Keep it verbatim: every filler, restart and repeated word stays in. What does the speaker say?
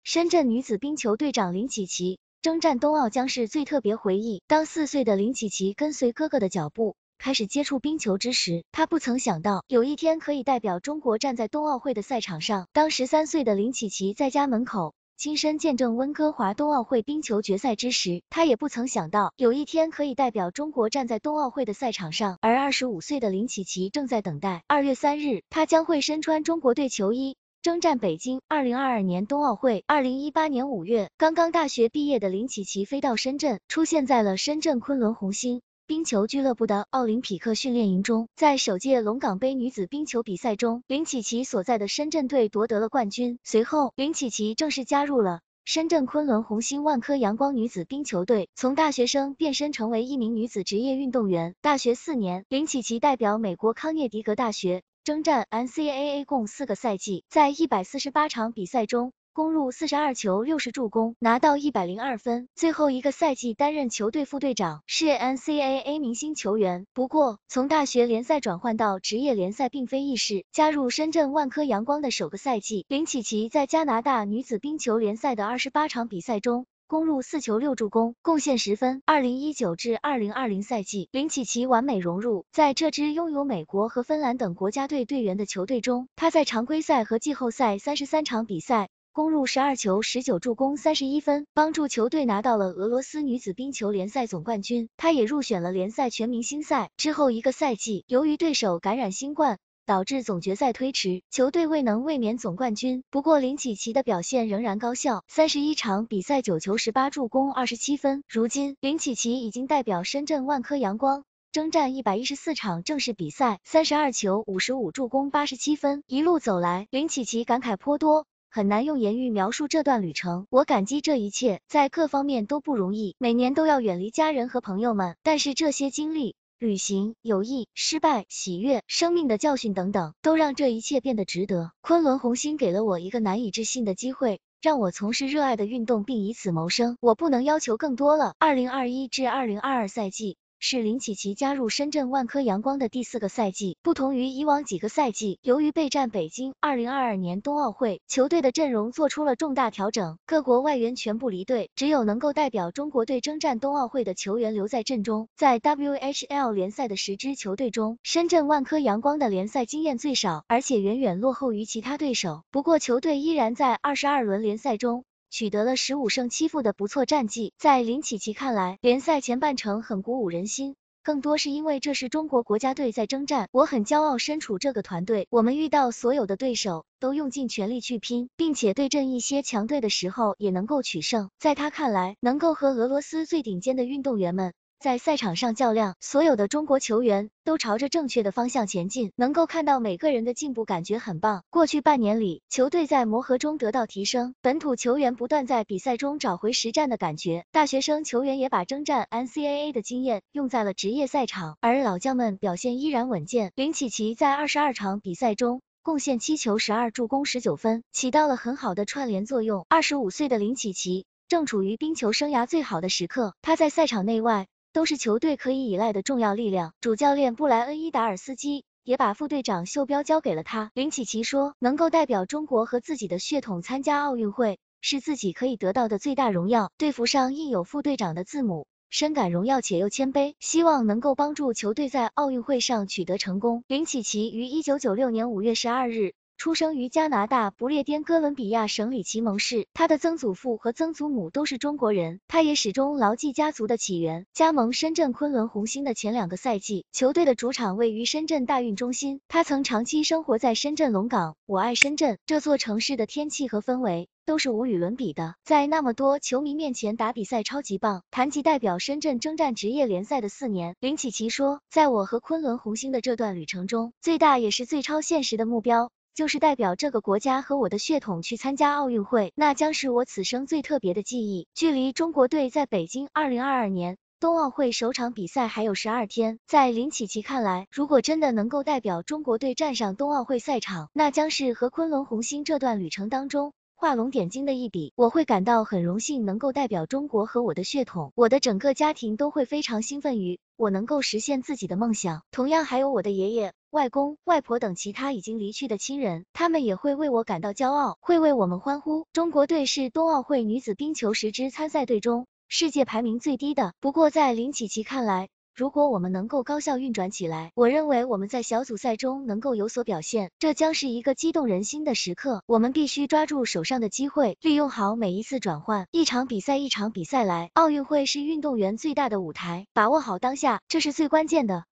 深圳女子冰球队长林启琪征战冬奥将是最特别回忆。当四岁的林启琪跟随哥哥的脚步开始接触冰球之时，她不曾想到有一天可以代表中国站在冬奥会的赛场上。当十三岁的林启琪在家门口亲身见证温哥华冬奥会冰球决赛之时，她也不曾想到有一天可以代表中国站在冬奥会的赛场上。而二十五岁的林启琪正在等待，二月三日，她将会身穿中国队球衣征战北京二零二二年冬奥会。二零一八年五月，刚刚大学毕业的林启琪飞到深圳，出现在了深圳昆仑红星冰球俱乐部的奥林匹克训练营中。在首届龙岗杯女子冰球比赛中，林启琪所在的深圳队夺得了冠军。随后，林启琪正式加入了深圳昆仑红星万科阳光女子冰球队，从大学生变身成为一名女子职业运动员。大学四年，林启琪代表美国康涅狄格大学征战 N C A A 共四个赛季，在一百四十八场比赛中攻入四十二球六十助攻，拿到一百零二分。最后一个赛季担任球队副队长，是 N C A A 明星球员。不过，从大学联赛转换到职业联赛并非易事。加入深圳万科阳光的首个赛季，林启琪在加拿大女子冰球联赛的二十八场比赛中攻入四球六助攻，贡献十分。二零一九至二零二零赛季，林启琪完美融入在这支拥有美国和芬兰等国家队队员的球队中。他在常规赛和季后赛三十三场比赛攻入十二球十九助攻三十一分，帮助球队拿到了俄罗斯女子冰球联赛总冠军。他也入选了联赛全明星赛。之后一个赛季，由于对手感染新冠，导致总决赛推迟，球队未能卫冕总冠军。不过林启琪的表现仍然高效，三十一场比赛九球十八助攻二十七分。如今，林启琪已经代表深圳万科阳光征战一百一十四场正式比赛，三十二球五十五助攻八十七分。一路走来，林启琪感慨颇多，很难用言语描述这段旅程。我感激这一切，在各方面都不容易，每年都要远离家人和朋友们，但是这些经历旅行、友谊、失败、喜悦、生命的教训等等，都让这一切变得值得。昆仑红星给了我一个难以置信的机会，让我从事热爱的运动并以此谋生，我不能要求更多了。二零二一至二零二二赛季是林启琪加入深圳万科阳光的第四个赛季。不同于以往几个赛季，由于备战北京二零二二年冬奥会，球队的阵容做出了重大调整，各国外援全部离队，只有能够代表中国队征战冬奥会的球员留在阵中。在 W H L 联赛的十支球队中，深圳万科阳光的联赛经验最少，而且远远落后于其他对手。不过球队依然在二十二轮联赛中取得了十五胜七负的不错战绩。在林启琪看来，联赛前半程很鼓舞人心，更多是因为这是中国国家队在征战，我很骄傲身处这个团队，我们遇到所有的对手都用尽全力去拼，并且对阵一些强队的时候也能够取胜。在他看来，能够和俄罗斯最顶尖的运动员们在赛场上较量，所有的中国球员都朝着正确的方向前进，能够看到每个人的进步，感觉很棒。过去半年里，球队在磨合中得到提升，本土球员不断在比赛中找回实战的感觉，大学生球员也把征战 N C A A 的经验用在了职业赛场，而老将们表现依然稳健。林启琪在二十二场比赛中贡献七球十二助攻十九分，起到了很好的串联作用。二十五岁的林启琪正处于冰球生涯最好的时刻，他在赛场内外都是球队可以依赖的重要力量。主教练布莱恩伊达尔斯基也把副队长袖标交给了他。林启琪说，能够代表中国和自己的血统参加奥运会，是自己可以得到的最大荣耀。队服上印有副队长的字母，深感荣耀且又谦卑，希望能够帮助球队在奥运会上取得成功。林启琪于一九九六年五月十二日出生于加拿大不列颠哥伦比亚省里奇蒙市，他的曾祖父和曾祖母都是中国人，他也始终牢记家族的起源。加盟深圳昆仑红星的前两个赛季，球队的主场位于深圳大运中心，他曾长期生活在深圳龙岗。我爱深圳，这座城市的天气和氛围都是无与伦比的，在那么多球迷面前打比赛超级棒。谈及代表深圳征战职业联赛的四年，林启琪说，在我和昆仑红星的这段旅程中，最大也是最超现实的目标就是代表这个国家和我的血统去参加奥运会，那将是我此生最特别的记忆。距离中国队在北京二零二二年冬奥会首场比赛还有十二天，在林启琪看来，如果真的能够代表中国队站上冬奥会赛场，那将是和昆仑红星这段旅程当中画龙点睛的一笔，我会感到很荣幸能够代表中国和我的血统，我的整个家庭都会非常兴奋于我能够实现自己的梦想，同样还有我的爷爷、外公、外婆等其他已经离去的亲人，他们也会为我感到骄傲，会为我们欢呼。中国队是冬奥会女子冰球十支参赛队中世界排名最低的，不过在林琪琪看来，如果我们能够高效运转起来，我认为我们在小组赛中能够有所表现，这将是一个激动人心的时刻。我们必须抓住手上的机会，利用好每一次转换，一场比赛一场比赛来。奥运会是运动员最大的舞台，把握好当下，这是最关键的。